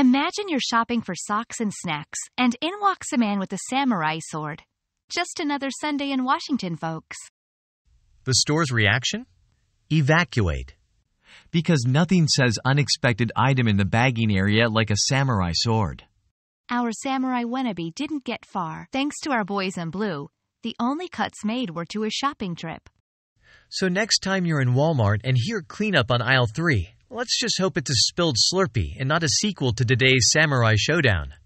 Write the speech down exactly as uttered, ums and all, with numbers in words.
Imagine you're shopping for socks and snacks, and in walks a man with a samurai sword. Just another Sunday in Washington, folks. The store's reaction? Evacuate. Because nothing says unexpected item in the bagging area like a samurai sword. Our samurai wannabe didn't get far, thanks to our boys in blue. The only cuts made were to his shopping trip. So next time you're in Walmart and hear cleanup on aisle three, let's just hope it's a spilled Slurpee and not a sequel to today's Samurai Showdown.